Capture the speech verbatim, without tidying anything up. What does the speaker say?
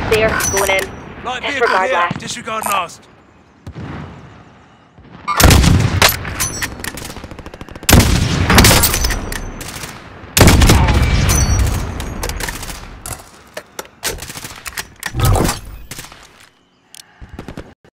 Clear. Going in. Light vehicle Disregard here. left. Disregard last.